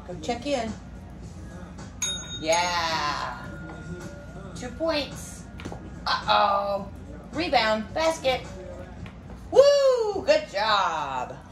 Go check in. Yeah. 2 points. Uh-oh. Rebound. Basket. Woo! Good job.